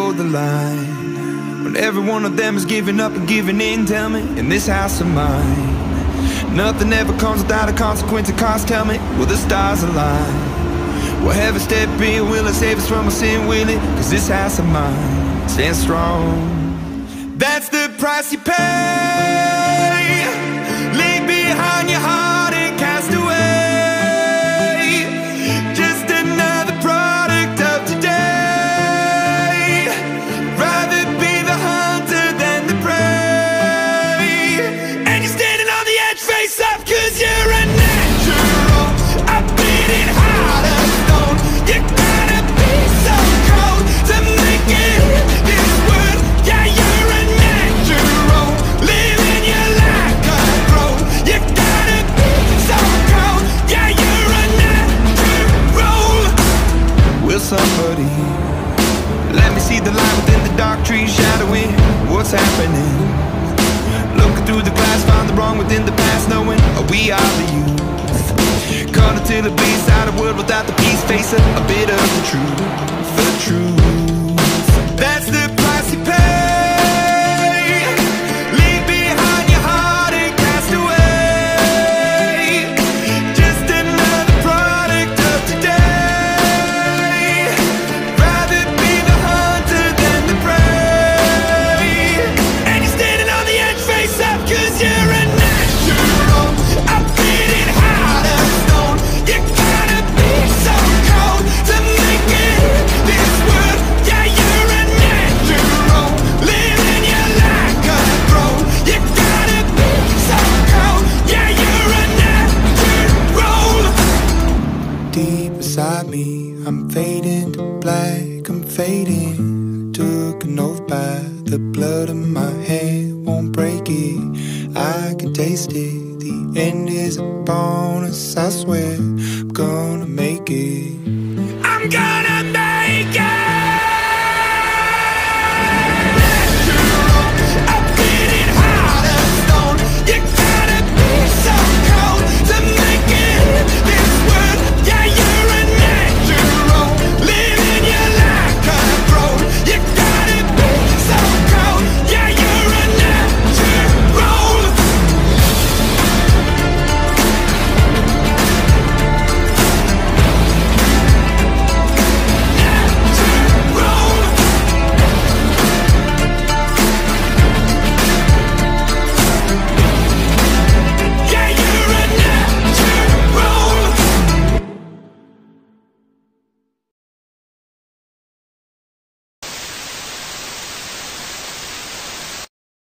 toe the line, when every one of them is giving up and giving in. Tell me, in this house of mine, nothing ever comes without a consequence or cost. Tell me, will the stars align? Will heaven step in? Will it save us from our sin? Will it? Cause this house of mine stands strong. That's the price you pay. Leave behind your heart and cast away. Just another product of today. Rather be the hunter than the prey. And you're standing on the edge, face up, cause you're a natural. I've been in heart of stone. You gotta be so cold to make it in this world. Yeah, you're a natural, living your life control. You gotta be so cold. Yeah, you're a natural. Will somebody let me see the light within the dark trees shadowing what's happening? Looking through the glass, find the wrong within the past, knowing we are the youth. Caught until it bleeds out a world without the peace. Face a bit of the truth, the truth. That's the price you pay. Leave behind your heart and cast away. Just another product of today. Rather be the hunter than the prey. And you're standing on the edge, face up, cause you're a natural. I've been in heart of stone. You gotta be so cold to make it in this world. Yeah, you're a natural, living your life control. You gotta be so cold. Yeah, you're a natural. Deep inside me, I'm fading to black, I'm fading. Took an oath by the blood in my hand, won't break it. I can taste it. The end is a bonus, I swear. I'm gonna make it. I'm gonna make it.